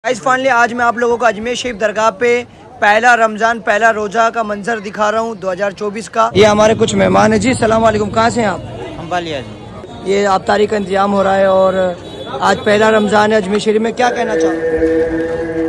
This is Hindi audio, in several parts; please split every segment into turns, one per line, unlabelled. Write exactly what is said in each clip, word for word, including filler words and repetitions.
गाइस फाइनली आज मैं आप लोगों को अजमेर शरीफ दरगाह पे पहला रमजान पहला रोजा का मंजर दिखा रहा हूँ दो हज़ार चौबीस का। ये हमारे कुछ मेहमान है जी। सलाम वालेकुम, कहाँ से हैं आप?
अंबालिया जी।
ये अफ्तारी का इंतजाम हो रहा है और आज पहला रमजान है अजमेर शरीफ में, क्या कहना चाहूँ?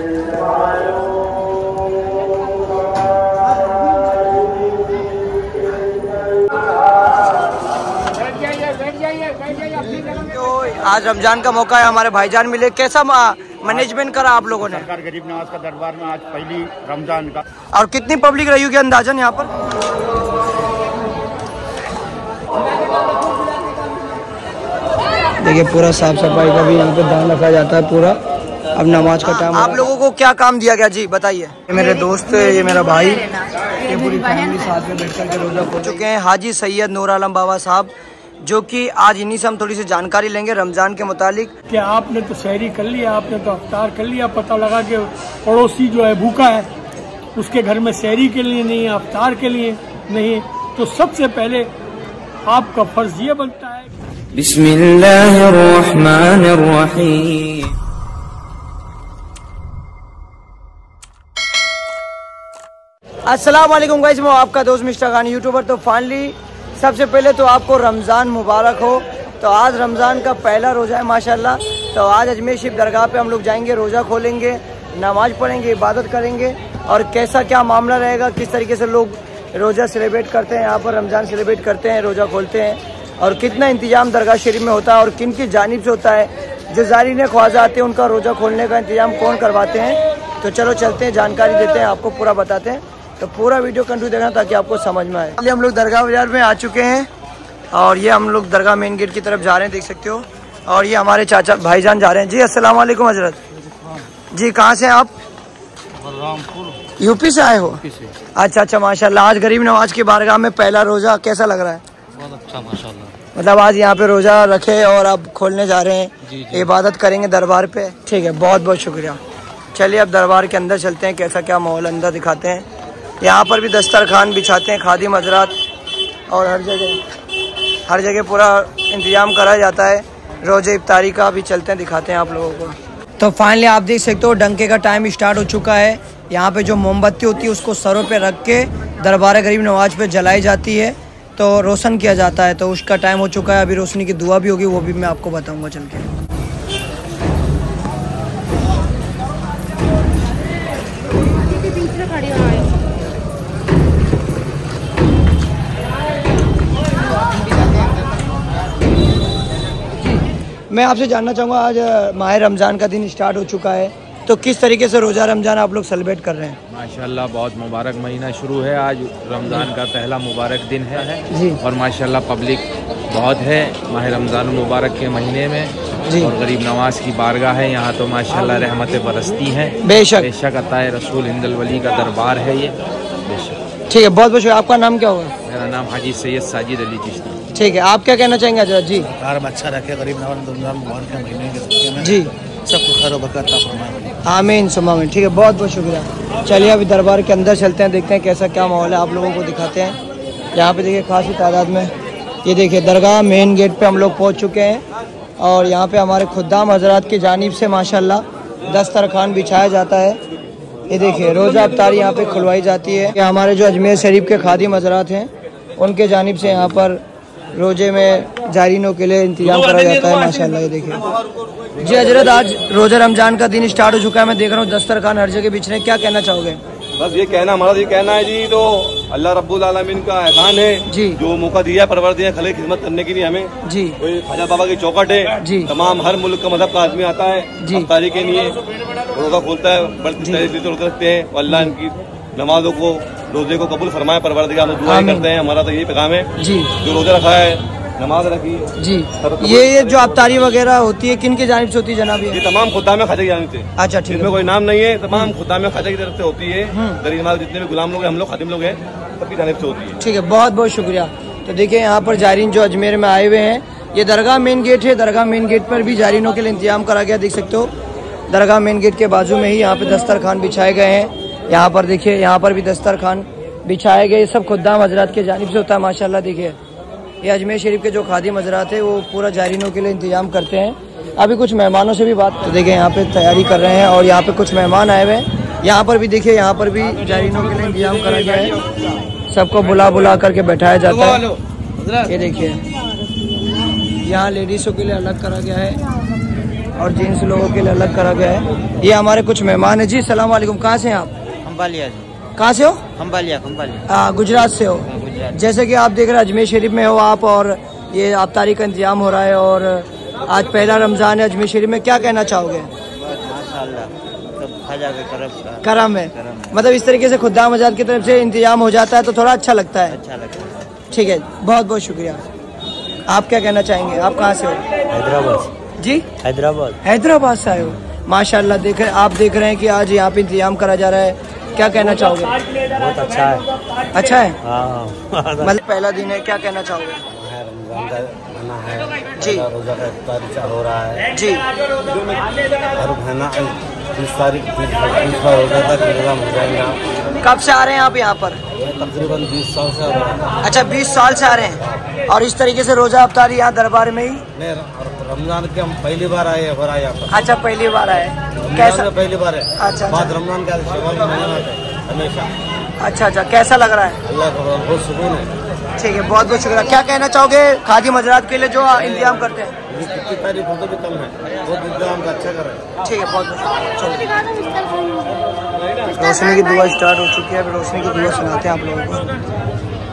आज रमजान का मौका है, हमारे भाईजान मिले, कैसा मैनेजमेंट करा आप लोगों ने?
सरकार गरीब नवाज का दरबार में आज पहली रमजान का।
और कितनी पब्लिक रही होगी अंदाजन यहाँ पर? देखिए पूरा साफ सफाई का भी यहाँ पे ध्यान रखा जाता है पूरा। अब नमाज का टाइम। आप लोगों को क्या काम दिया गया जी, बताइए। ये मेरे दोस्त, ये मेरा भाई, ये पूरी फैमिली साथ में बैठ कर रोजा खोल चुके हैं। हाजी सैयद नूर आलम बाबा साहब, जो कि आज इन्हीं से हम थोड़ी सी जानकारी लेंगे रमजान के मुतालिक।
कि आपने तो सहरी कर लिया, आपने तो अफ्तार कर लिया, पता लगा कि पड़ोसी जो है भूखा है, उसके घर में सहरी के लिए नहीं है, अफ्तार के लिए नहीं, तो सबसे पहले आपका फर्ज ये बनता है बिस्मिल्लाहिर्रहमानिर्रहीम।
अस्सलाम वालेकुम गाइस, मैं आपका दोस्त मिस्टर खान यूट्यूबर। तो फाइनली सबसे पहले तो आपको रमज़ान मुबारक हो। तो आज रमज़ान का पहला रोज़ा है माशाल्लाह। तो आज अजमेर शरीफ दरगाह पे हम लोग जाएंगे, रोज़ा खोलेंगे, नमाज पढ़ेंगे, इबादत करेंगे और कैसा क्या मामला रहेगा, किस तरीके से लोग रोज़ा सेलिब्रेट करते हैं, यहाँ पर रमज़ान सेलिब्रेट करते हैं, रोज़ा खोलते हैं, और कितना इंतजाम दरगाह शरीफ में होता है और किन की जानिब से होता है। जो ज़ायरीन ख्वाजा आते हैं उनका रोज़ा खोलने का इंतजाम कौन करवाते हैं। तो चलो चलते हैं, जानकारी देते हैं, आपको पूरा बताते हैं। तो पूरा वीडियो कंटिन्यू देखना ताकि आपको समझ में आए। हम लोग दरगाह बाजार में आ चुके हैं और ये हम लोग दरगाह मेन गेट की तरफ जा रहे हैं, देख सकते हो। और ये हमारे चाचा भाईजान जा रहे हैं जी। अस्सलाम वालेकुम हजरत जी, कहाँ से आप?
रामपुर
यूपी से आए हो? अच्छा अच्छा माशाल्लाह। आज गरीब नवाज की बारगाह में पहला रोजा कैसा लग रहा है?
बहुत अच्छा माशाल्लाह।
मतलब आज यहाँ पे रोजा रखे और अब खोलने जा रहे हैं, इबादत करेंगे दरबार पे। ठीक है, बहुत बहुत शुक्रिया। चलिए अब दरबार के अंदर चलते हैं, कैसा क्या माहौल अंदर दिखाते हैं। यहाँ पर भी दस्तरखान बिछाते हैं खादिम हजरात और हर जगह हर जगह पूरा इंतजाम करा जाता है रोजे इफ्तारी का। भी चलते हैं, दिखाते हैं आप लोगों को। तो फाइनली आप देख सकते हो डंके का टाइम स्टार्ट हो चुका है। यहाँ पे जो मोमबत्ती होती है उसको सरों पे रख के दरबार गरीब नवाज पे जलाई जाती है, तो रोशन किया जाता है। तो उसका टाइम हो चुका है, अभी रोशनी की दुआ भी होगी, वो भी मैं आपको बताऊँगा चल के। मैं आपसे जानना चाहूँगा, आज माह रमज़ान का दिन स्टार्ट हो चुका है, तो किस तरीके से रोज़ा रमज़ान आप लोग सेलिब्रेट कर रहे हैं?
माशाल्लाह बहुत मुबारक महीना शुरू है, आज रमज़ान का पहला मुबारक दिन है
जी।
और माशाल्लाह पब्लिक बहुत है माह रमज़ान मुबारक के महीने में जी। और गरीब नवाज की बारगाह है यहाँ, तो माशाल्लाह रहमतें बरसती हैं। बेशक बेशक अताए रसूल हिंदल वली का दरबार है ये, बेशक। ठीक है, बहुत बहुत शुक्रिया। आपका नाम क्या होगा? मेरा नाम हाजी सैयद साजिद अली चिश्ती।
ठीक है, आप क्या कहना चाहेंगे हजरत जी?
सरकार अच्छा रखे, गरीब नवाज मुबारक के महीने के
जी,
सबको खैर बरकत फरमाए।
आमीन सुमा आमीन। ठीक है, बहुत बहुत शुक्रिया। चलिए अभी दरबार के अंदर चलते हैं, देखते हैं कैसा क्या माहौल है, आप लोगों को दिखाते हैं। यहाँ पे देखिए खासी तादाद में, ये देखिए दरगाह मेन गेट पे हम लोग पहुँच चुके हैं और यहाँ पे हमारे खुद्दाम हजरात की जानिब से माशाल्लाह दस्तरखान बिछाया जाता है। ये देखिए रोज़ा अफ्तारी यहाँ पे खुलवाई जाती है। ये हमारे जो अजमेर शरीफ के खादिम हजरात हैं उनके जानिब से यहाँ पर रोजे में जारीनों के लिए इंतजाम करा जाता है माशाल्लाह। ये देखिए जी हजरत, आज रोजा रमजान का दिन स्टार्ट हो चुका है, मैं देख रहा हूँ दस्तरखान हर जगह बिछ रहे हैं, क्या कहना चाहोगे?
बस ये कहना हमारा ये कहना है जी, तो अल्लाह रब्बुल आलमीन का एहसान है जी, जो मौका दिया परवर दिया खले खिदमत करने के लिए हमें जी। कोई ख्वाजा बाबा की चौकट है जी, तमाम हर मुल्क का मजहब का आदमी आता है अफ्तारी के लिए, रोजा खोलता है, बड़े रोजे रखते हैं। अल्लाह इनकी नमाजों को, रोजे को कबूल फरमाए परवरदिगार, हम दुआ करते हैं। हमारा तो यही पैगाम है जी, जो रोजा रखा है नमाज रखी जी।
ये ये जो अफ्तारी वगैरह होती है किन की जानिब से होती है जनाब?
ये तमाम खुदा में खाजा की जानिब से।
अच्छा ठीक है,
इसमें कोई नाम नहीं है, तमाम खुदा में खाजा की तरफ से होती है। गरीब नवाज जितने भी गुलाम लोग हैं, हम लोग खादिम लोग हैं, सबकी जानिब से होती है।
ठीक है, बहुत बहुत शुक्रिया। तो देखिए यहाँ पर जारीन जो अजमेर में आए हुए हैं, ये दरगाह मेन गेट है, दरगाह मेन गेट पर भी जारीनों के लिए इंतजाम करा गया, देख सकते हो। दरगाह मेन गेट के बाजू में ही यहाँ पे दस्तरखान बिछाए गए हैं। यहाँ पर देखिए, यहाँ पर भी दस्तरखान बिछाए गए, सब खुद्दाम हजरात के जानिब से होता है माशाल्लाह। देखिए ये अजमेर शरीफ के जो खादिम हजरात है वो पूरा जारीनों के लिए इंतजाम करते हैं अभी कुछ मेहमानों से भी बात, तो देखिए यहाँ पे तैयारी कर रहे हैं और यहाँ पे कुछ मेहमान आए हुए हैं। यहाँ पर भी देखिए, यहाँ पर भी जायरीनों के लिए इंतजाम करा गया है, सबको बुला बुला करके बैठाया जाता है। ये देखिए यहाँ लेडीज़ों के लिए अलग करा गया है और जेंट्स लोगों के लिए अलग करा गया है। ये हमारे कुछ मेहमान हैं जी। सलाम वालेकुम, कहाँ से हैं आप?
खम्बालिया जी।
कहाँ से हो?
खम्बालिया खम्बालिया
हाँ, गुजरात से हो। जैसे कि आप देख रहे हैं अजमेर शरीफ में हो आप, और ये अफ्तारी का इंतजाम हो रहा है और आज पहला रमज़ान है अजमेर शरीफ में, क्या कहना चाहोगे?
माशाल्लाह, सब खाजा के करम
करम है, मतलब इस तरीके से खुदाम आज़ाद की तरफ से इंतजाम हो जाता है तो थोड़ा अच्छा लगता है।
अच्छा लगता है।
ठीक है, बहुत बहुत शुक्रिया। आप क्या कहना चाहेंगे? आप कहाँ से हो?
हैदराबाद
जी।
हैदराबाद
हैदराबाद से आए हो, माशाल्लाह। देख रहे आप देख रहे हैं कि आज यहाँ पे इंतजाम करा जा रहा है, क्या कहना चाहोगे?
बहुत अच्छा है।
अच्छा है,
हाँ
मतलब पहला दिन है, क्या कहना चाहोगे?
रमजान का महीना है
जी,
रोजा का इफ्तार हो रहा है
जी।
हर महीना बीस तारीख बीस बार रोजा तक इंतजाम हो जाएगा।
कब से आ रहे हैं आप यहाँ पर?
तकरीबन बीस साल से आ रहा है।
अच्छा, बीस साल से आ रहे हैं और इस तरीके से रोजा अफ्तारी यहाँ दरबार में ही?
नहीं, रमजान के हम पहली बार आए हो रहा है यहाँ पर।
अच्छा, पहली बार आए, कैसा?
पहली बार है।
अच्छा,
बाद रमजान का हमेशा।
अच्छा अच्छा, कैसा लग रहा है?
अल्लाह का बहुत सुकून है।
ठीक है, बहुत बहुत शुक्रिया। क्या कहना चाहोगे खादिम हजरात के लिए जो इंतजाम करते हैं?
कितनी तारीख हो तो भी कम है, बहुत इंतजाम का अच्छा कर रहे हैं।
ठीक है, बहुत बहुत। रोशनी की दुआ स्टार्ट हो चुकी है, अभी रोशनी की दुआ सुनाते हैं आप लोगों को।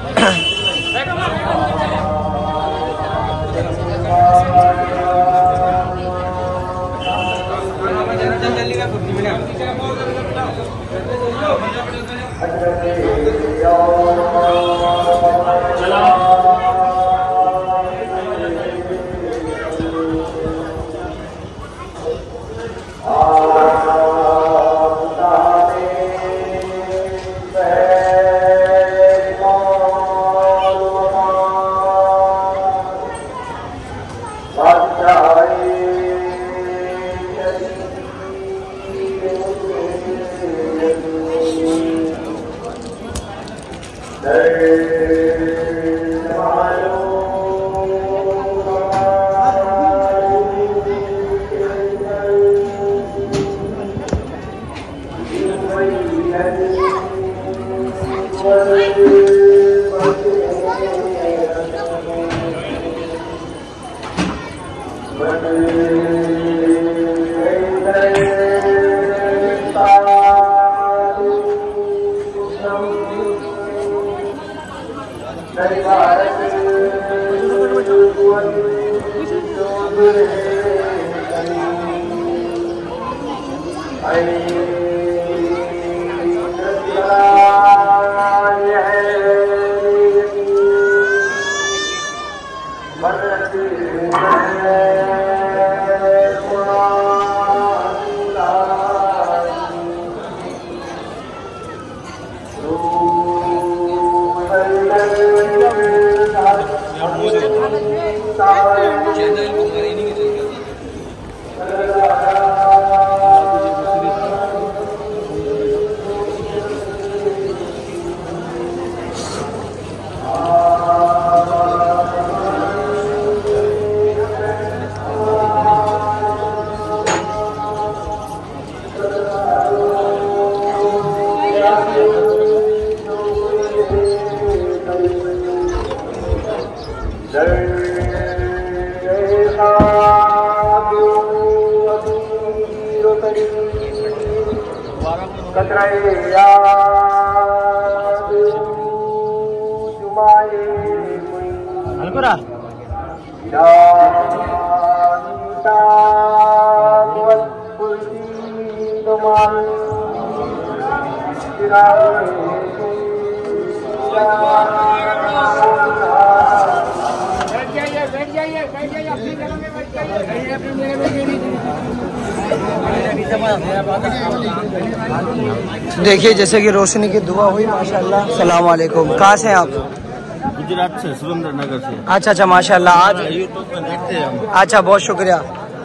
देखिए जैसे कि रोशनी की दुआ हुई माशाल्लाह। सलाम वालेकुम, कहाँ से हैं आप?
गुजरात से, सुरेंद्र नगर से।
अच्छा अच्छा, माशाल्लाह। आज
यूट्यूब में देखते हैं हम।
अच्छा, बहुत शुक्रिया।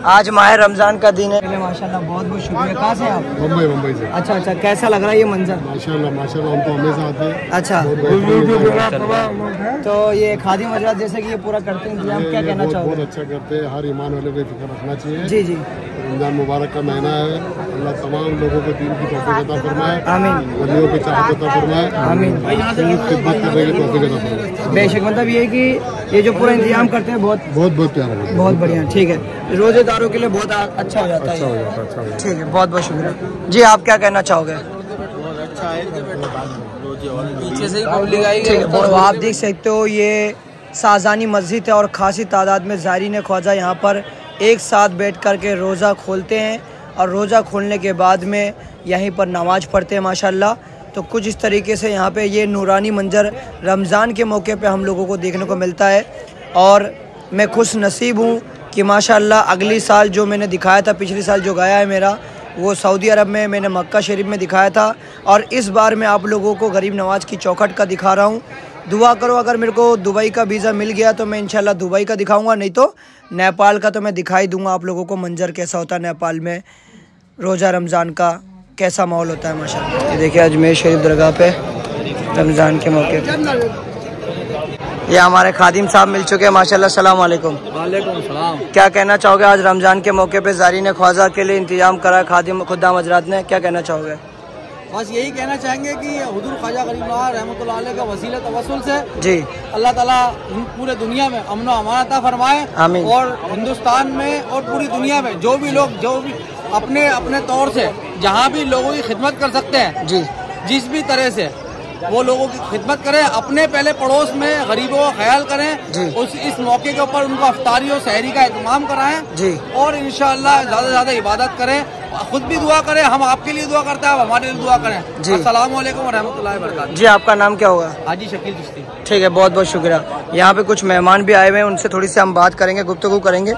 आज माह रमजान का दिन है। माशाल्लाह बहुत बहुत शुक्रिया। कहाँ से आप? मुंबई। मुंबई से। अच्छा अच्छा, कैसा लग रहा है ये मंजर? माशाल्लाह माशाल्लाह, हम तो हमेशा आते हैं। अच्छा, तो ये खादिम हजरात जैसे कि ये पूरा करते हैं इंतजाम, क्या कहना चाहोगे? बहुत अच्छा करते हैं, हर ईमान वाले को फिक्र रखना चाहिए। जी जी, रमजान मुबारक का महीना है, अल्लाह तमाम लोगों को दीन की तौफीक अता फरमाए। आमीन। वलियों की चाहत अता फरमाए। आमीन। खिदमत करने की तौफीक अता फरमाए। बेशक, मतलब ये कि ये जो पूरा इंतजाम करते हैं बहुत बहुत बहुत प्यारा, बहुत बढ़िया। ठीक है, रोजेदारों के लिए बहुत अच्छा हो जाता है। अच्छा हो जाता है, अच्छा हो जाता है। ठीक है, बहुत बहुत शुक्रिया जी। आप क्या कहना चाहोगे? बहुत अच्छा है, पीछे से ही पब्लिक आई। ठीक है, तो आप देख सकते हो ये साजानी मस्जिद है और खासी तादाद में ज़ायरीन ख्वाजा यहाँ पर एक साथ बैठ कर के रोज़ा खोलते हैं और रोज़ा खोलने के बाद में यहीं पर नमाज़ पढ़ते हैं माशाल्लाह। तो कुछ इस तरीके से यहाँ पे ये नूरानी मंजर रमज़ान के मौके पे हम लोगों को देखने को मिलता है। और मैं खुश नसीब हूँ कि माशाल्लाह अगली साल जो मैंने दिखाया था, पिछले साल जो गया है मेरा, वो सऊदी अरब में मैंने मक्का शरीफ में दिखाया था और इस बार मैं आप लोगों को गरीब नवाज़ की चौखट का दिखा रहा हूँ। दुआ करो, अगर मेरे को दुबई का वीज़ा मिल गया तो मैं इंशाल्लाह दुबई का दिखाऊंगा, नहीं तो नेपाल का तो मैं दिखाई दूंगा आप लोगों को मंजर कैसा होता है नेपाल में रोज़ा रमज़ान का, कैसा माहौल होता है माशाल्लाह। ये देखिए अजमेर शरीफ दरगाह पे रमज़ान के मौके पर ये हमारे खादिम साहब मिल चुके हैं माशाल्लाह। सलाम वालेकुम। वालेकुम सलाम। क्या कहना चाहोगे, आज रमज़ान के मौके पे ज़ायरीन ख्वाजा के लिए इंतजाम करा खादिम खुद्दाम हजरात ने, क्या कहना चाहोगे?
बस यही कहना चाहेंगे कि हुजूर ख्वाजा गरीब नवाज रहमतुल्लाह अलैह का वसीला तवस्सुल से
जी
अल्लाह ताला पूरे दुनिया में अमन व अमान अता फरमाए। आमीन। और हिंदुस्तान में और पूरी दुनिया में जो भी लोग जो भी अपने अपने तौर से जहाँ भी लोगों की खिदमत कर सकते हैं जी, जिस भी तरह से वो लोगों की खिदमत करें, अपने पहले पड़ोस में गरीबों का ख्याल करें, उस इस मौके के ऊपर उनको अफ्तारी और सहरी का इंतजाम कराएं जी, और इंशाअल्लाह ज्यादा से ज्यादा इबादत करें, खुद भी दुआ करें, हम आपके लिए दुआ करते हैं, आप हमारे लिए दुआ करें जी। अस्सलाम वालेकुम रहमतुल्लाहि व बरकातहू।
जी, आपका नाम क्या होगा?
हाजी शकील चिश्ती।
ठीक है, बहुत बहुत शुक्रिया। यहाँ पे कुछ मेहमान भी आए हुए हैं, उनसे थोड़ी सी हम बात करेंगे, गुफ्तगू करेंगे।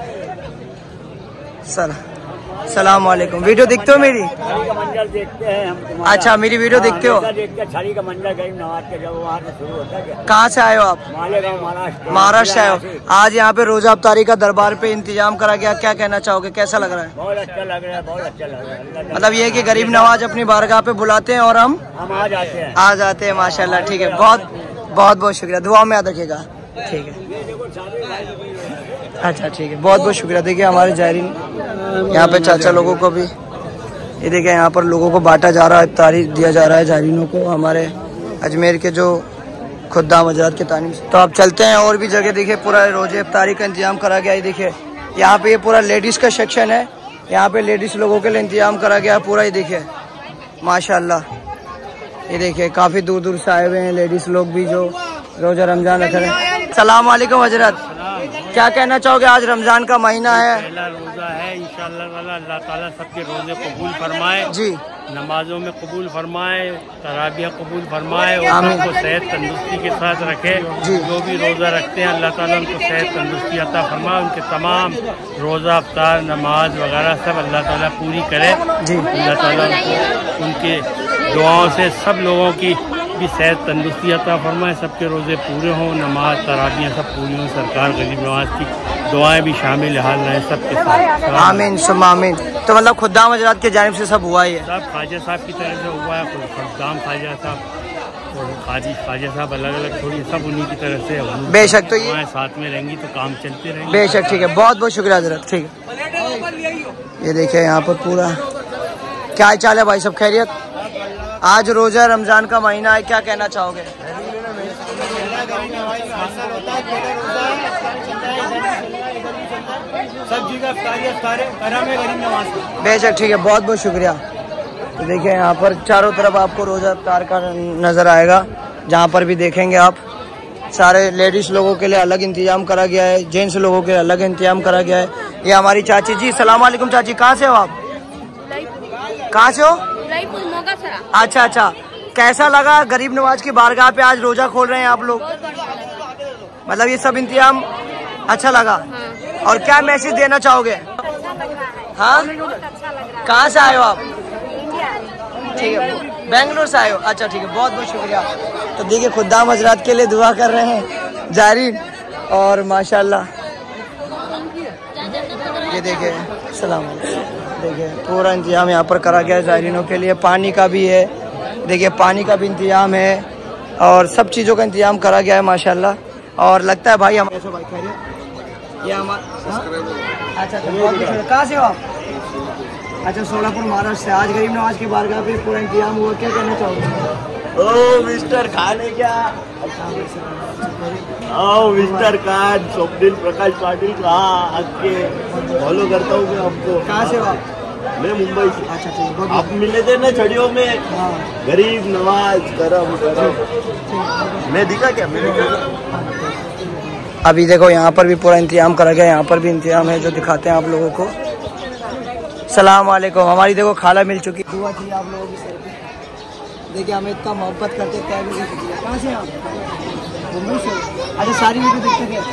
सर सलाम वालेकुम। वीडियो देखते हो मेरी?
का मंजर देखते हैं हम।
अच्छा, मेरी वीडियो देखते हो?
देखते हैं, छड़ी का मंजर गरीब नवाज के जब वहाँ से शुरू होता है।
कहाँ से आए हो आप?
मालेगांव, महाराष्ट्र।
महाराष्ट्र आए हो। आज यहाँ पे रोजा अफ्तारी का दरबार पे इंतजाम करा गया, क्या कहना चाहोगे, कैसा लग रहा है?
बहुत अच्छा लग रहा है, बहुत अच्छा लग रहा है।
मतलब ये कि गरीब नवाज अपनी बारगाह पे बुलाते हैं और हम
हम आ जाते हैं
आ जाते हैं माशाल्लाह। ठीक है, बहुत बहुत बहुत शुक्रिया, दुआ में याद रखिएगा। ठीक है, अच्छा ठीक है, बहुत बहुत शुक्रिया। देखिए हमारे ज़ायरीन यहाँ पे चाचा लोगों को भी, ये देखिए यहाँ पर लोगों को बांटा जा रहा है, इफ्तारी दिया जा रहा है ज़ायरीनों को, हमारे अजमेर के जो खुद्दाम हजरात के तानीम से। तो आप चलते हैं और भी जगह, देखिए पूरा रोजे इफ्तारी का इंतजाम करा गया है। देखिए यहाँ पे ये पूरा लेडीज़ का सेक्शन है, यहाँ पे लेडीज़ लोगों के लिए इंतजाम करा गया पूरा। ये देखिए माशाल्लाह, ये देखिए काफ़ी दूर दूर से आए हुए हैं लेडीज़ लोग भी जो रोजा रमजान रख रहे हैं। सलाम वालेकुम हजरत, क्या कहना चाहोगे, आज रमजान का महीना है,
पहला रोजा है, इंशाअल्लाह अल्लाह ताला सबके रोजे कबूल फरमाए जी, नमाजों में कबूल फरमाए, तराबियाँ कबूल फरमाए और उनको सेहत तंदुरुस्ती के साथ रखे। जो भी रोजा रखते हैं अल्लाह ताला उनको सेहत तंदुरुस्ती अता फरमाए, उनके तमाम रोजा अफ्तार नमाज वगैरह सब अल्लाह ताला पूरी करे जी। अल्लाह ताला उनको उनके दुआओं से सब लोगों की भी सेहत तंदुरुस्ती अता फरमाए, सबके रोजे पूरे हों, नमाज तराबियाँ सब पूरी हों, सरकार गरीब नवाज की दुआएं भी शामिल हाल रहे सबके साथ।
आमीन सुम आमीन। तो मतलब खुद्दाम हजरात की जानिब से सब हुआ ही है,
सब ख्वाजा साहब की तरफ से हुआ है, खुद्दाम ख्वाजा साहब और खाजी ख्वाजा साहब अलग अलग थोड़ी सब उन्हीं की तरफ से।
बेशक, तो ये
साथ में रहेंगी तो काम चलते रहेंगे।
बेशक, ठीक है, बहुत बहुत शुक्रिया हजरत। ठीक है, ये देखिए यहाँ पर पूरा क्या चाल है भाई, सब खैरियत? आज रोजा रमजान का महीना है, क्या कहना चाहोगे? बेशक, ठीक है, बहुत बहुत शुक्रिया। तो देखिए यहाँ पर चारों तरफ आपको रोजा इफ्तार का नजर आएगा, जहाँ पर भी देखेंगे आप सारे लेडीज लोगों के लिए अलग इंतजाम करा गया है, जेंट्स लोगों के लिए अलग इंतजाम करा गया है। ये हमारी चाची जी, सलाम वालेकुम चाची, कहाँ से हो आप? कहाँ से हो? अच्छा अच्छा, कैसा लगा गरीब नवाज की बारगाह पे आज रोजा खोल रहे हैं आप लोग? मतलब ये सब इंतजाम अच्छा लगा, और क्या मैसेज देना चाहोगे? हाँ, कहाँ से आए हो आप? ठीक है, बेंगलोर से आए हो, अच्छा ठीक है, बहुत बहुत शुक्रिया। तो देखिए खुद्दाम हजरात के लिए दुआ कर रहे हैं ज़ायरीन, और माशाल्लाह ये देखिए सलाम। देखिए पूरा इंतजाम यहाँ पर करा गया है ज़ायरीनों के लिए, पानी का भी है, देखिए पानी का भी इंतजाम है और सब चीज़ों का इंतजाम करा गया है माशाल्लाह। और लगता है भाई हम भाई खैरियत ये हमारा अच्छा अच्छा कहाँ से हो आप? अच्छा सोलापुर महाराष्ट्र से। आज गरीब नवाज की बारगाह पे पूरा इंतजाम हुआ, क्या कहना चाहोगे?
ओ मिस्टर खान है क्या? आओ मिस्टर खान, स्वप्निल प्रकाश पाटिल कहाँ आपके फॉलो करता हूँ मैं आपको।
कहाँ से हो आप?
मैं मुंबई से।
अच्छा ठीक,
आप मिले थे ना छड़ियों में। हाँ। गरीब नवाज करम करम मैं दिखा क्या? मैं दिखा।
अभी देखो यहाँ पर भी पूरा इंतजाम करा गया, यहाँ पर भी इंतजाम है जो दिखाते हैं आप लोगों को। सलाम वालेकुम। हमारी देखो खाला मिल चुकी, दुआ चाहिए आप लोगों की सर पे। देखिए हमें इतना मोहब्बत करते हैं। कहाँ से आप? मुंबई से। अच्छा सारी वीडियो देखते थे?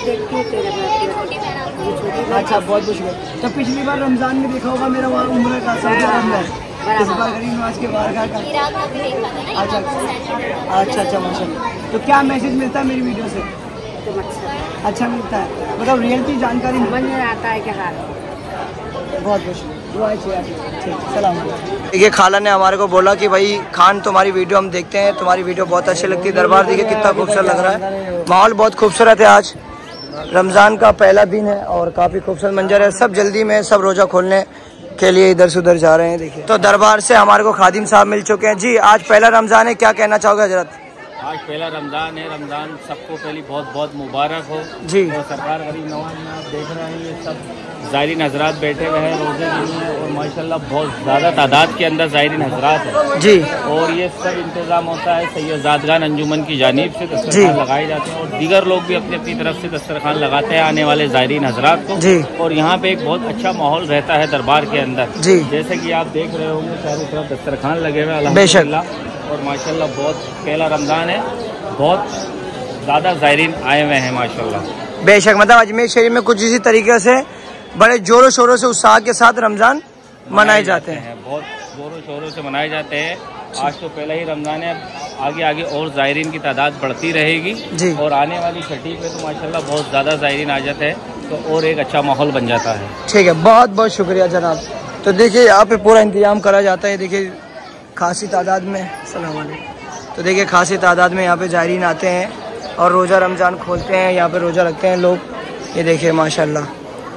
अच्छा बहुत बहुत शुक्रिया। तो पिछली बार रमज़ान में देखा होगा मेरा वहाँ उम्र का सऊदी अरब में, इस बार गरीब नवाज के बारगाह का। अच्छा अच्छा अच्छा माशाल्लाह। तो क्या मैसेज मिलता है मेरी वीडियो से? अच्छा मिलता है, मतलब रियलिटी जानकारी बन आता है क्या? बहुत बहुत शुक्रिया। देखिए खाला ने हमारे को बोला कि भाई खान तुम्हारी वीडियो हम देखते हैं, तुम्हारी वीडियो बहुत अच्छी लगती है। दरबार देखिए कितना खूबसूरत लग रहा है, माहौल बहुत खूबसूरत है। आज रमज़ान का पहला दिन है और काफ़ी खूबसूरत मंजर है। सब जल्दी में सब रोज़ा खोलने के लिए इधर से उधर जा रहे हैं। देखिए तो दरबार से हमारे को खादिम साहब मिल चुके हैं। जी आज पहला रमज़ान है, क्या कहना चाहोगे हजरत?
आज पहला रमज़ान है, रमज़ान सबको पहली बहुत बहुत मुबारक हो
जी।
और सरकार गरीब नवाज में आप देख रहे हैं ये सब ज़ायरीन हजरात बैठे हुए हैं रोज़े के लिए और माशाल्लाह बहुत ज़्यादा तादाद के अंदर ज़ायरीन हजरात है
जी।
और ये सब इंतज़ाम होता है सैयदादगान अंजुमन की जानिब से दस्तरखान लगाए जाते हैं और दीगर लोग भी अपनी अपनी तरफ से दस्तरखान लगाते हैं आने वाले ज़ायरीन हजरात को जी। और यहाँ पे एक बहुत अच्छा माहौल रहता है दरबार के अंदर जी। जैसे कि आप देख रहे होंगे चारों तरफ दस्तरखान लगे हुए अल्हम्दुलिल्लाह और माशाल्लाह बहुत पहला रमज़ान है, बहुत ज़्यादा ज़ायरीन आए हुए हैं माशाल्लाह।
बेशक मतलब अजमेर शरीफ में कुछ इसी तरीके से बड़े जोरों शोरों से उत्साह के साथ रमज़ान मनाए जाते हैं,
बहुत जोरों शोरों से मनाए जाते हैं। आज तो पहला ही रमज़ान है, आगे आगे और ज़ायरीन की तादाद बढ़ती रहेगी जी। और आने वाली छठी पे तो माशाल्लाह बहुत ज़्यादा ज़ायरीन आ जाते हैं तो और एक अच्छा माहौल बन जाता है।
ठीक है, बहुत बहुत शुक्रिया जनाब। तो देखिए यहाँ पे पूरा इंतजाम करा जाता है। देखिए खासी तादाद में सलाम वालेकुम। तो देखिए खासी तादाद में यहाँ पे ज़ायरीन आते हैं और रोज़ा रमज़ान खोलते हैं, यहाँ पे रोज़ा रखते हैं लोग। ये देखिए माशाल्लाह,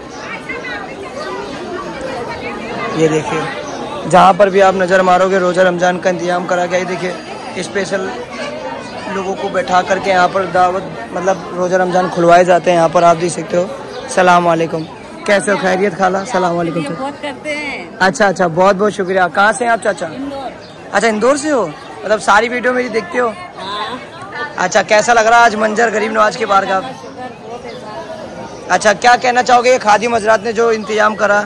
ये देखिए जहाँ पर भी आप नज़र मारोगे रोज़ा रमज़ान का इंतजाम करा गया है। देखिए स्पेशल लोगों को बैठा करके यहाँ पर दावत मतलब रोज़ा रमज़ान खुलवाए जाते हैं। यहाँ पर आप देख सकते हो। सलाम वालेकुम, कैसे हो? खैरियत खाला? सलाम वालेकुम।
बहुत करते हैं।
अच्छा अच्छा बहुत बहुत शुक्रिया। कहाँ से हैं आप चाचा?
इंदौर।
अच्छा इंदौर से हो, मतलब सारी वीडियो मेरी देखते हो? अच्छा कैसा लग रहा है आज मंजर गरीब नवाज के बारगाह? अच्छा क्या कहना चाहोगे खादिम हजरात ने जो इंतजाम करा?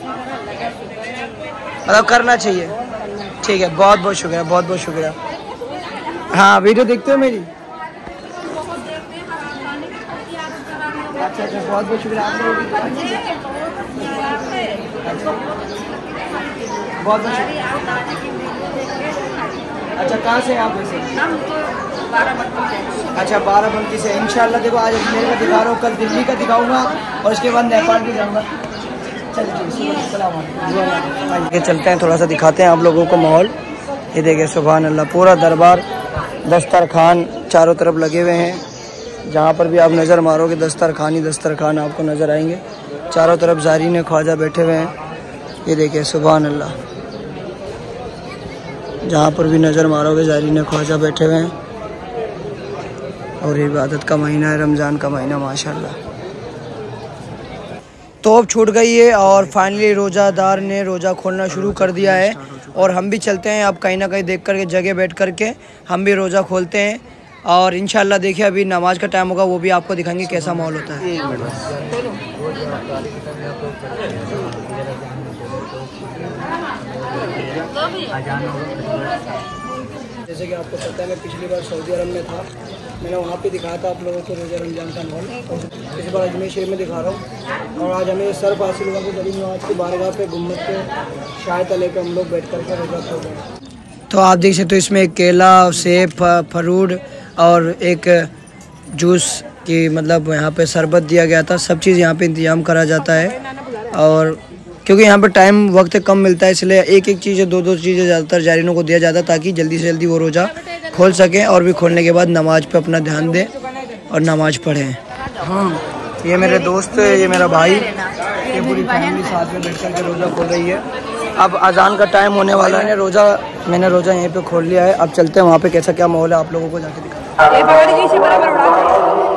मतलब करना चाहिए। ठीक है, बहुत बहुत शुक्रिया, बहुत बहुत शुक्रिया। हाँ वीडियो देखते हो मेरी? अच्छा अच्छा बहुत बहुत शुक्रिया आप लोगों की, बहुत बहुत शुक्रिया। अच्छा कहाँ से आप वैसे? अच्छा बाराबंकी से। इंशाल्लाह देखो आज अजमेर का दिखा रहा हूँ, कल दिल्ली का दिखाऊंगा और उसके बाद नेपाल भी जाऊँगा। चलिए चलते हैं, थोड़ा सा दिखाते हैं आप लोगों को माहौल। ये देखिए सुभान अल्लाह, पूरा दरबार दस्तरखान चारों तरफ लगे हुए हैं। जहाँ पर भी आप नज़र मारोगे दस्तरखान ही दस्तरखान आपको नज़र आएंगे। चारों तरफ ज़ायरीन ख्वाजा बैठे हुए हैं। ये देखिए सुभान अल्लाह, जहाँ पर भी नज़र मारोगे ज़ायरीन ख्वाजा बैठे हुए हैं। और इबादत का महीना है, रमज़ान का महीना माशाल्लाह। तो अब छूट गई है और फाइनली रोज़ादार ने रोज़ा खोलना शुरू कर दिया है और हम भी चलते हैं अब कहीं ना कहीं देख करके जगह बैठ करके हम भी रोज़ा खोलते हैं। और इंशाल्लाह देखिए अभी नमाज का टाइम होगा, वो भी आपको दिखाएंगे कैसा माहौल होता है। जैसे कि आपको पता है मैं पिछली बार सऊदी अरब में था, मैंने वहाँ पे दिखाया था आप लोगों को रोज़ा रमज़ान का माहौल। इस बार अजमेर शरीफ में दिखा रहा हूँ और आज हमें सर्फ हासिल हुआ कि गरीब नवाज की बारगाह पे गुम्बद पे शाय तले पे हम लोग बैठ करके रोज़ा खोल रहे हैं। तो आप देख सकते हो इसमें केला, सेब, फरूट और एक जूस की मतलब यहाँ पे शरबत दिया गया था। सब चीज़ यहाँ पे इंतजाम करा जाता है और क्योंकि यहाँ पर टाइम वक्त कम मिलता है, इसलिए एक एक चीज़ दो दो चीज़ें ज़्यादातर जायरीनों को दिया जाता है ताकि जल्दी से जल्दी वो रोज़ा खोल सकें और भी खोलने के बाद नमाज पे अपना ध्यान दें और नमाज पढ़ें। हाँ, ये मेरे दोस्त, ये मेरा भाई, ये पूरी फैमिली साथ में बैठ कर के रोज़ा खोल रही है। अब अजान का टाइम होने वाला है, रोज़ा मैंने रोज़ा यहीं पे खोल लिया है। अब चलते हैं वहाँ पे कैसा क्या माहौल है, आप लोगों को जाके दिखा।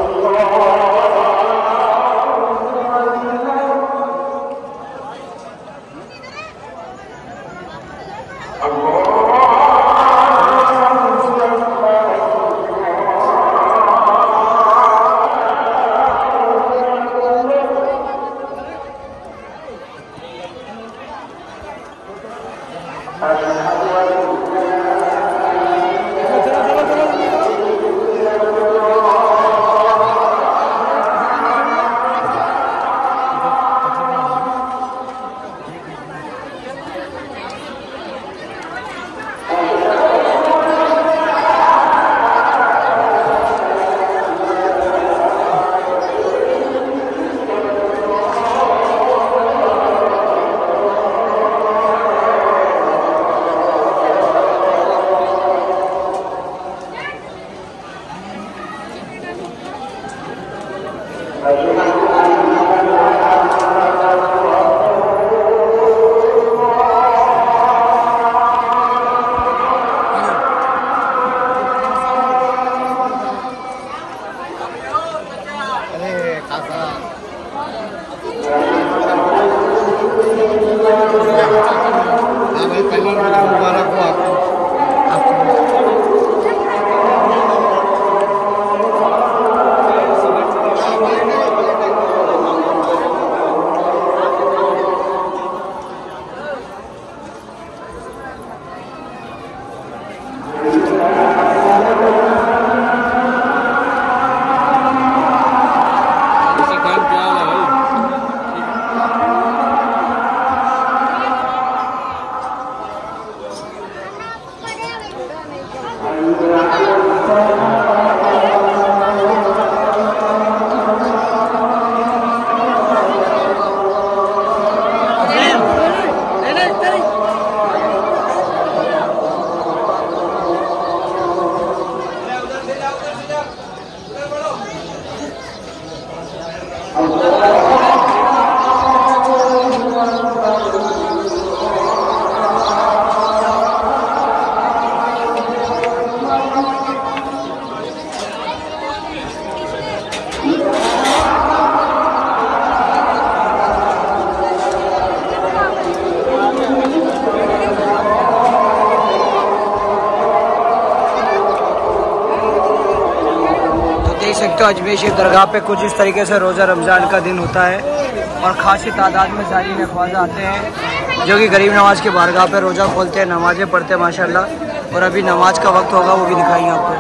तो अजमेर शरीफ दरगाह पे कुछ इस तरीके से रोज़ा रमज़ान का दिन होता है और खासी तादाद में ज़ायरीन ख्वाजा आते हैं जो कि गरीब नवाज के बारगाह पे रोज़ा खोलते हैं, नमाज़ें पढ़ते हैं माशाल्लाह। और अभी नमाज का वक्त होगा, वो भी दिखाएंगे आपको।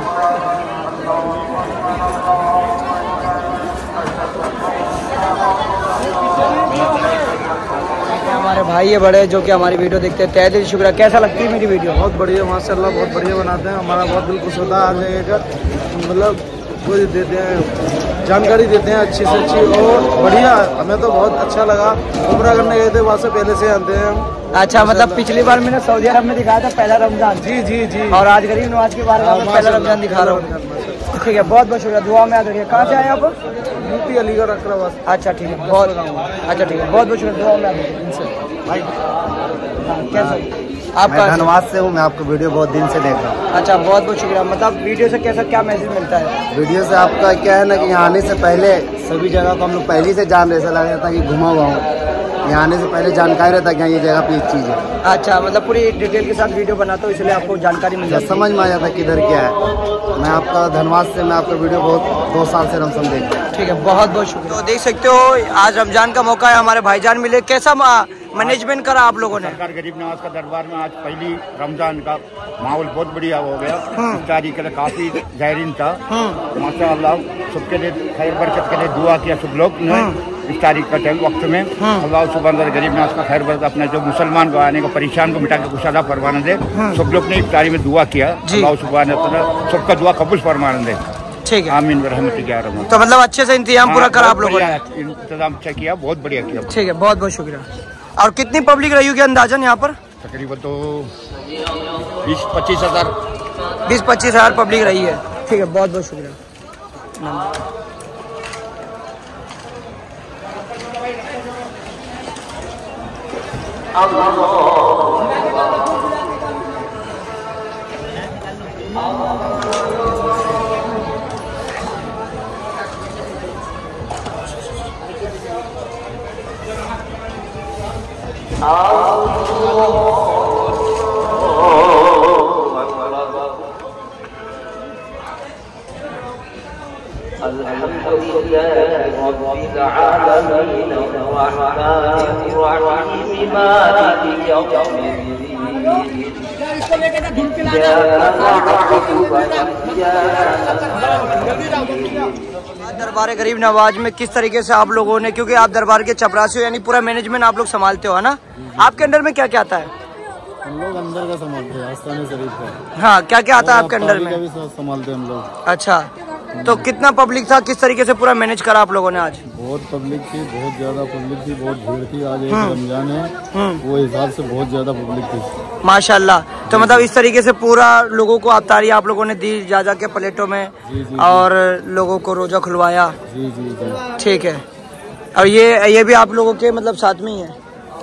हमारे भाई ये बड़े जो कि हमारी वीडियो देखते हैं, तहे दिल शुक्रिया। कैसा लगती है मेरी वीडियो?
बहुत बढ़िया माशाल्लाह, बहुत बढ़िया बनाते हैं। हमारा बहुत दिल खुश होता है आज आकर, मतलब वो देते हैं, जानकारी देते हैं अच्छी से अच्छी और बढ़िया। हमें तो बहुत अच्छा लगा। उम्रा करने गए थे, वहाँ से पहले से आते हैं हम।
अच्छा, मतलब पिछली बार मैंने सऊदी अरब में दिखाया था पहला रमजान।
जी जी जी।
और आज गरीब नवाज के बारे में पहला रमजान दिखा रहा हूँ। ठीक है, बहुत बहुत शुक्रिया, दुआ में याद रखिए। कहाँ से आए आप?
यूपी अलीगढ़ अकराबाद।
अच्छा ठीक है, बहुत अच्छा ठीक है, बहुत बहुत शुक्रिया, दुआ में याद रखिए इनसे। भाई कैसा आपका?
धन्यवाद से हूँ, मैं आपका वीडियो बहुत दिन से देख रहा हूँ।
अच्छा, बहुत बहुत शुक्रिया। मतलब वीडियो से कैसा क्या मैसेज मिलता है?
वीडियो से आपका क्या है ना कि यहाँ आने से पहले सभी जगह को हम लोग पहले से जान रहे, ऐसा लग रहा था कि घुमा हुआ हूँ। यहाँ आने से पहले जानकारी रहता कि ये जगह पे एक चीज़ है।
अच्छा, मतलब पूरी डिटेल के साथ वीडियो बनाता हूँ, इसलिए आपको जानकारी मिल जाती है,
समझ में आ जाता किधर क्या है। मैं आपका धन्यवाद से मैं आपका वीडियो बहुत दो साल से रमसम देख रहा हूँ।
ठीक है, बहुत बहुत शुक्रिया। तो देख सकते हो आज रमजान का मौका है, हमारे भाईजान मिले। कैसा मैनेजमेंट करा आप लोगों ने?
सरकार गरीब नवाज का दरबार में आज पहली रमजान का माहौल बहुत बढ़िया हो गया। इफ्तारी के लिए काफी जायरीन था, माशाअल्लाह। सबके लिए खैर बरकत के लिए दुआ किया सब लोग ने इफ्तारी का टाइम वक्त में। अल्लाह सुबहान गरीब नवाज का खैर बरकत, अपना जो मुसलमान को आने को परेशान को मिटा के कुछ अदा फरमाने दे। सब लोग ने इफ्तारी में दुआ किया, अल्लाह सुबहान सबका दुआ कबूल फरमाने दे।
ठीक है,
आमीन रहमत।
तो मतलब अच्छे से इंतजाम पूरा करा आप लोगों ने?
इंतजाम अच्छा किया, बहुत बढ़िया किया।
ठीक है, बहुत बहुत शुक्रिया। और कितनी पब्लिक रही होगी अंदाजन यहाँ पर?
तकरीबन तो बीस पच्चीस हजार
बीस पच्चीस हजार पब्लिक रही है। ठीक है, बहुत बहुत शुक्रिया। दरबार गरीब नवाज में किस तरीके से आप लोगों ने, क्योंकि आप दरबार के चपरासी हो यानी पूरा मैनेजमेंट आप लोग संभालते हो है ना, आपके अंडर में क्या क्या आता है?
हम लोग अंदर का संभालते हैं, आस्थान शरीफ का।
हाँ, क्या क्या आता है आपके अंडर में?
संभालते हैं हम लोग। अच्छा,
तो कितना पब्लिक था, किस तरीके से पूरा मैनेज करा आप लोगों ने आज?
बहुत पब्लिक थी, बहुत ज्यादा पब्लिक थी, बहुत भीड़ थी। आज एक रमजान है, वो हिसाब से बहुत ज्यादा पब्लिक थी
माशाल्लाह। तो मतलब इस तरीके से पूरा लोगों को अफ्तारी आप लोगों ने दी जा जा के प्लेटों में, जी जी, और लोगों को रोजा खुलवाया।
जी जी जी,
ठीक है। और ये ये भी आप लोगों के मतलब साथ में ही है?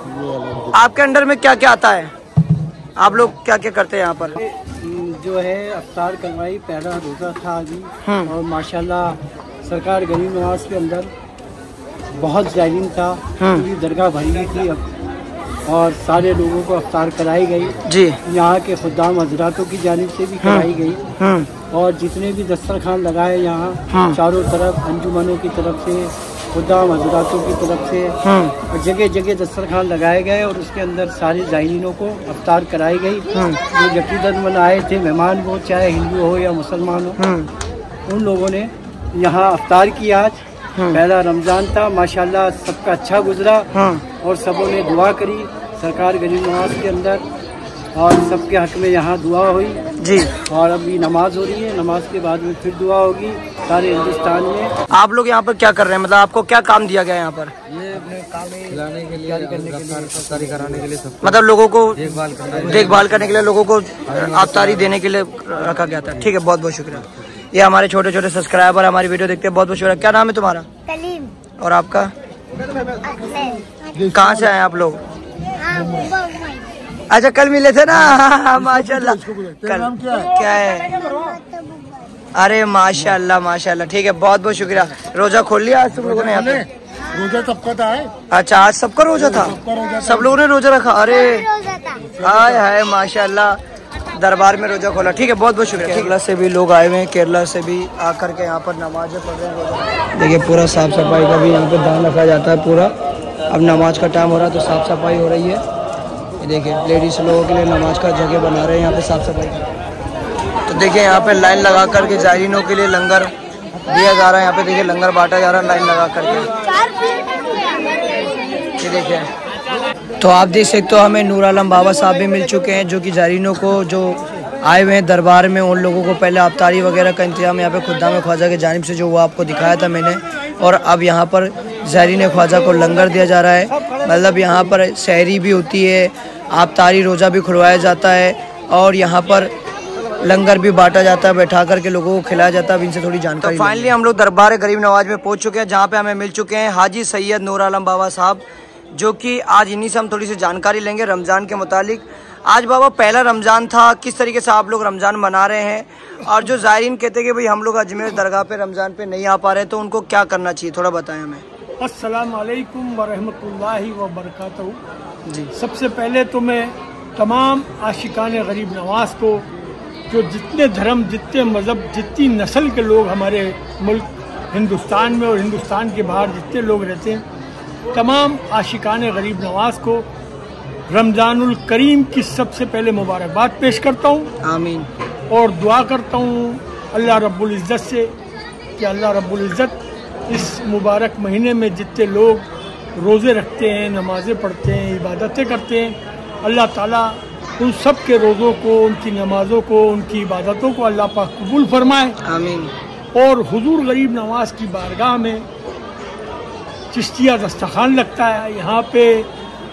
आपके अंडर में क्या क्या आता है, आप लोग क्या क्या करते हैं यहाँ पर?
जो है अफ्तार करवाई, पहला रोज़ा था अभी, और माशाल्लाह सरकार गरीब नवाज के अंदर बहुत जायरीन था, पूरी दरगाह भरी हुई थी अब, और सारे लोगों को अफ्तार कराई गई जी। यहाँ के खुद्दाम हजरातों की जानिब से भी कराई गई, और जितने भी दस्तरखान लगाए यहाँ चारों तरफ अंजुमनों की तरफ से, खुद्दाम हजरातों की तरफ से, और जगह जगह दस्तरखान लगाए गए, और उसके अंदर सारे ज़ायरीनों को अफ्तार कराई गई। जो यकीनन आए थे मेहमान, वो चाहे हिंदू हो या मुसलमान हो, उन लोगों ने यहाँ अफ्तार किया। आज पहला रमज़ान था, माशाल्लाह सबका अच्छा गुजरा, और सबों ने दुआ करी सरकार गरीब नवाज के अंदर, और सबके हक में यहाँ दुआ हुई जी। और अभी नमाज हो रही है, नमाज के बाद में फिर दुआ होगी सारे हिंदुस्तान में।
आप लोग यहाँ पर क्या कर रहे हैं, मतलब आपको क्या काम दिया गया यहाँ पर?
ये अपने काम खिलाने के लिए, करने के लिए, अफ्तारी कराने के लिए, सब
मतलब लोगों को देखभाल करने देखभाल करने के लिए, लोगों को अफ्तारी देने के लिए रखा गया था। ठीक है, बहुत बहुत शुक्रिया। ये हमारे छोटे छोटे सब्सक्राइबर हमारी वीडियो देखते हैं, बहुत बहुत शुक्रिया। क्या नाम है तुम्हारा?
कलीम।
और आपका? कहाँ से आए आप लोग? अच्छा, कल मिले थे ना, माशाल्लाह। कल क्या है? अरे माशाल्लाह माशाल्लाह, ठीक है, बहुत बहुत शुक्रिया। रोजा खोल लिया आज तुम लोगों ने यहाँ पे?
रोजा सबका था।
अच्छा, आज सबका रोजा था, सब लोगों ने रोजा रखा? अरे हाय हाय माशाल्लाह, दरबार में रोजा खोला। ठीक है, बहुत बहुत शुक्रिया। केरला से भी लोग आए हुए हैं, केरला से भी आकर के यहाँ पर नमाज पढ़ रहे हैं। देखिए, पूरा साफ सफाई का भी यहाँ पे ध्यान रखा जाता है पूरा। अब नमाज का टाइम हो रहा है तो साफ सफाई हो रही है। ये देखिए, लेडीज लोगों के लिए नमाज का जगह बना रहे हैं यहाँ पे साफ सफाई। तो देखिए, यहाँ पे लाइन लगा करके जायरीनों के लिए लंगर दिया जा रहा है। यहाँ पे देखिए, लंगर बांटा जा रहा है लाइन लगा करके। ये देखिए, तो आप देख सकते हो हमें नूर आलम बाबा साहब भी मिल चुके हैं, जो कि जायरीनों को जो आए हुए हैं दरबार में, उन लोगों को पहले अफ्तारी वगैरह का इंतजाम यहाँ पे खुद्दाम ख्वाजा की जानिब से जो वो आपको दिखाया था मैंने, और अब यहाँ पर ज़ायरीन ख्वाजा को लंगर दिया जा रहा है। मतलब यहाँ पर सहरी भी होती है, अफ्तारी रोज़ा भी खुलवाया जाता है, और यहाँ पर लंगर भी बांटा जाता है, बैठा करके लोगों को खिलाया जाता है। अब इनसे थोड़ी जानकारी। तो फाइनली हम लोग दरबार गरीब नवाज में पहुँच चुके हैं, जहाँ पे हमें मिल चुके हैं हाजी सैयद नूर आलम बाबा साहब, जो कि आज इन्हीं से हम थोड़ी सी जानकारी लेंगे रमज़ान के मुतालिक। आज बाबा पहला रमज़ान था, किस तरीके से आप लोग रमज़ान मना रहे हैं, और जो ज़ायरीन कहते हैं कि भाई हम लोग अजमेर दरगाह पे रमज़ान पे नहीं आ पा रहे, तो उनको क्या करना चाहिए, थोड़ा बताएं हमें।
अस्सलाम वालेकुम व रहमतुल्लाहि व बरकातहू। जी, सबसे पहले तो मैं तमाम आशिकाने गरीब नवाज को, जो जितने धर्म, जितने मज़हब, जितनी नस्ल के लोग हमारे मुल्क हिंदुस्तान में और हिंदुस्तान के बाहर जितने लोग रहते हैं, तमाम आशिकाने गरीब नवाज को रमज़ानुल करीम की सबसे पहले मुबारकबाद पेश करता हूँ।
आमीन।
और दुआ करता हूँ अल्लाह रब्बुल इज़्ज़त से कि अल्लाह रब्बुल इज़्ज़त इस मुबारक महीने में जितने लोग रोज़े रखते हैं, नमाज़ें पढ़ते हैं, इबादतें करते हैं, अल्लाह ताला उन सब के रोज़ों को, उनकी नमाज़ों को, उनकी इबादतों को अल्लाह पाक कबूल फरमाए।
आमीन।
और हुजूर गरीब नवाज की बारगाह में चिश्तिया दस्तरखान लगता है, यहाँ पे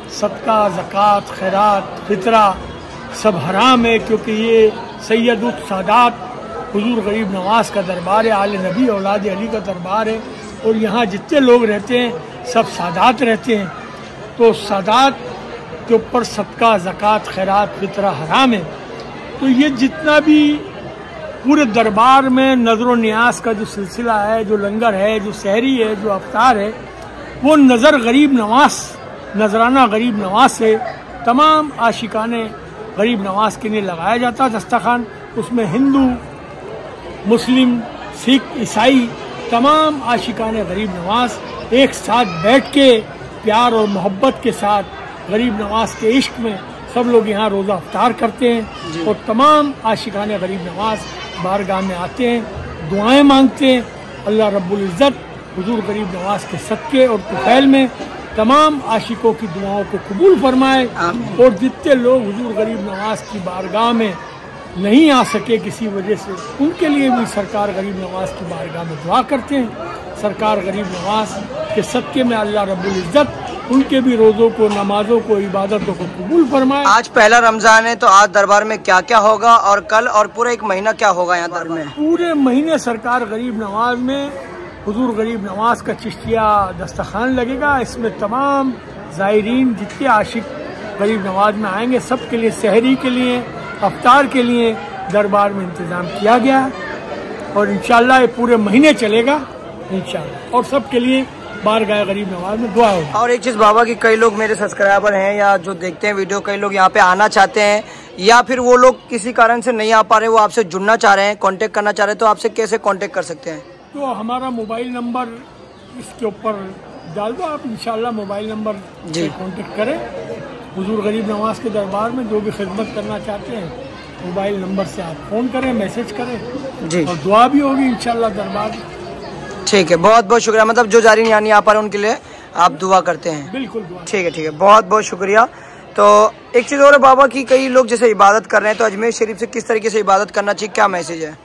सदका, ज़कात, खैरात, फितरा सब हराम है, क्योंकि ये सैयदुल सादात हुजूर गरीब नवाज का दरबार है, आले नबी औलाद अली का दरबार है। और यहाँ जितने लोग रहते हैं सब सादात रहते हैं। तो सादात के ऊपर सदका, ज़कात, खैरात, फितरा हराम है। तो ये जितना भी पूरे दरबार में नज़र नियाज का जो सिलसिला है, जो लंगर है, जो सहरी है, जो अफ्तार है, वो नज़र गरीब नवाज, नजराना गरीब नवाज से तमाम आशिकाने गरीब नवाज के लिए लगाया जाता है दस्तरखान। उसमें हिंदू, मुस्लिम, सिख, ईसाई तमाम आशिकाने गरीब नवाज एक साथ बैठ के प्यार और मोहब्बत के साथ गरीब नवाज के इश्क में सब लोग यहाँ रोज़ा अफ्तार करते हैं। और तमाम आशिकाने गरीब नवाज बारगाह में आते हैं, दुआएं मांगते हैं। अल्लाह रब्बुल इज़्ज़त हुजूर गरीब नवाज के सदक़े और तुफ़ैल में तमाम आशिकों की दुआओं को कबूल फरमाए। और जितने लोग हुजूर गरीब नवाज की बारगाह में नहीं आ सके किसी वजह से, उनके लिए भी सरकार गरीब नवाज की बारगाह में दुआ करते हैं। सरकार गरीब नवाज के सदक़े में अल्लाह रब्बुल इज़्ज़त उनके भी रोज़ों को, नमाजों को, इबादतों को कबूल फरमाए।
आज पहला रमज़ान है, तो आज दरबार में क्या क्या होगा और कल और पूरा एक महीना क्या होगा यहाँ दरबार में?
पूरे महीने सरकार गरीब नवाज में हुजूर गरीब नवाज का चिश्तिया दस्तरखान लगेगा। इसमें तमाम ज़ायरीन जितने आशिक गरीब नवाज में आएंगे सब के लिए सहरी के लिए, अफ्तार के लिए दरबार में इंतज़ाम किया गया है। और इंशाअल्लाह ये पूरे महीने चलेगा इंशाअल्लाह। और सब के लिए बारगाह गरीब नवाज में दुआ होगी।
और एक चीज़ बाबा की, कई लोग मेरे सब्सक्राइबर हैं या जो देखते हैं वीडियो, कई लोग यहाँ पे आना चाहते हैं या फिर वो लोग किसी कारण से नहीं आ पा रहे, वो आपसे जुड़ना चाह रहे हैं, कांटेक्ट करना चाह रहे हैं, तो आपसे कैसे कांटेक्ट कर सकते हैं?
तो हमारा मोबाइल नंबर इसके ऊपर डाल दो आप, इंशाल्लाह मोबाइल नंबर से कांटेक्ट करें। हुजूर गरीब नवाज के दरबार में जो भी खिदमत करना चाहते हैं मोबाइल नंबर से आप फ़ोन करें, मैसेज करें जी, और दुआ भी होगी इंशाल्लाह दरबार।
ठीक है, बहुत बहुत शुक्रिया। मतलब जो जारी यहाँ नहीं आ पा रहे उनके लिए आप दुआ करते हैं?
बिल्कुल।
ठीक है, ठीक है, बहुत बहुत शुक्रिया। तो एक चीज़ और है बाबा की, कई लोग जैसे इबादत कर रहे हैं, तो अजमेर शरीफ से किस तरीके से इबादत करना चाहिए, क्या मैसेज है?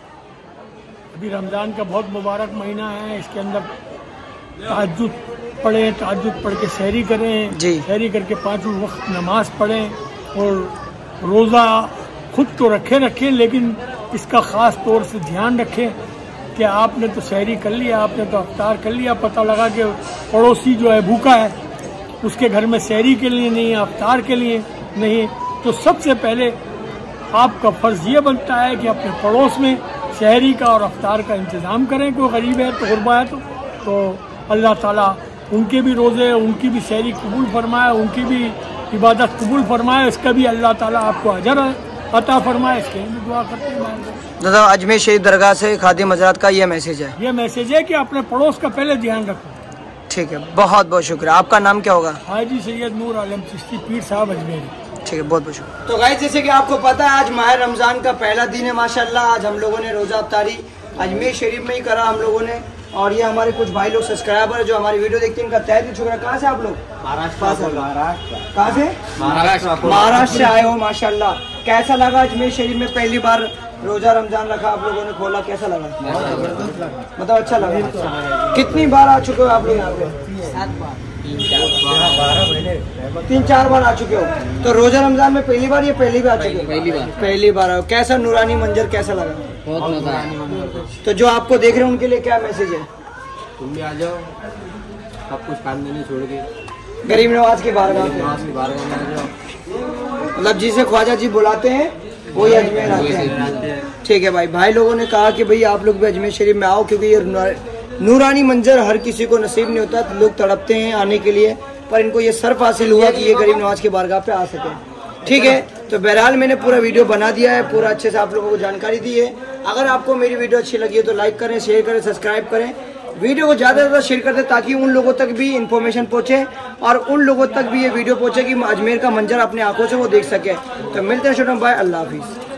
अभी रमज़ान का बहुत मुबारक महीना है, इसके अंदर तहज्जुद पढ़ें, तहज्जुद पढ़ के सहरी करें जी, सहरी करके पाँचों वक्त नमाज पढ़ें। और रोज़ा खुद तो रखे रखें, लेकिन इसका ख़ास तौर से ध्यान रखें कि आपने तो सहरी कर लिया, आपने तो अफ्तार कर लिया, पता लगा कि पड़ोसी जो है भूखा है, उसके घर में सहरी के लिए नहीं है, अफ्तार के लिए नहीं है, तो सबसे पहले आपका फ़र्ज़ ये बनता है कि अपने पड़ोस में सहरी का और अफ्तार का इंतज़ाम करें। कोई गरीब है तो गुरबा है तो, तो अल्लाह ताला उनके भी रोज़े, उनकी भी सहरी कबूल फरमाए, उनकी भी इबादत कबूल फरमाए, इसका भी अल्लाह ताला आपको अजर अता फरमाए, इसके लिए दुआ करते हैं।
दादा, अजमेर शरीफ दरगाह से खादिम हज़रात का ये मैसेज है?
ये मैसेज है कि अपने पड़ोस का पहले ध्यान रखो।
ठीक है, बहुत बहुत शुक्रिया। आपका नाम क्या होगा?
हाजी सैयद नूर आलम चिश्ती पीर साहब अजमेर।
ठीक है, बहुत बहुत शुक्रिया। तो गाइस, जैसे कि आपको पता है आज माह रमज़ान का पहला दिन है माशाल्लाह। आज हम लोगों ने रोज़ा अफ्तारी अजमेर शरीफ में ही करा हम लोगों ने। और ये हमारे कुछ भाई लोग सब्सक्राइबर जो हमारी वीडियो देखते हैं, इनका तहे दिल शुक्रिया। कहाँ से आप लोग? महाराष्ट्र। कहाँ से? महाराष्ट्र। महाराष्ट्र से आए हो माशाल्लाह। कैसा लगा अजमेर शरीफ में पहली बार रोजा रमजान रखा आप लोगों ने, खोला, कैसा लगा? मतलब अच्छा लगा। कितनी बार आ चुके हो आप लोग यहाँ पे? सात बार, तीन चार बार आ चुके हो। तो रोजा रमजान में पहली बार, ये पहली बार आ चुके हो? पहली बार। पहली बार आओ। कैसा नूरानी मंजर कैसा लगा? बहुत मजा। तो जो आपको देख रहे हैं उनके लिए क्या मैसेज है?
तुम भी आ जाओ, सब कुछ काम देने छोड़ के
गरीब नवाज की बारगाह में आ जाओ। मतलब जिसे ख्वाजा जी बुलाते हैं वही अजमेर आते हैं। ठीक है भाई, भाई लोगों ने कहा कि भाई आप लोग भी अजमेर शरीफ में आओ, क्योंकि ये नूरानी मंजर हर किसी को नसीब नहीं होता। तो लोग तड़पते हैं आने के लिए, पर इनको ये सर्फ हासिल हुआ कि ये गरीब नवाज की बारगाह पे आ सके। ठीक है, तो बहरहाल मैंने पूरा वीडियो बना दिया है, पूरा अच्छे से आप लोगों को जानकारी दी है। अगर आपको मेरी वीडियो अच्छी लगी है तो लाइक करें, शेयर करें, सब्सक्राइब करें, वीडियो को ज़्यादा से ज़्यादा शेयर कर दें ताकि उन लोगों तक भी इन्फॉर्मेशन पहुंचे और उन लोगों तक भी ये वीडियो पहुंचे कि अजमेर का मंजर अपने आंखों से वो देख सके। तो मिलते हैं, शुक्रिया, बाय, अल्लाह हाफिज़।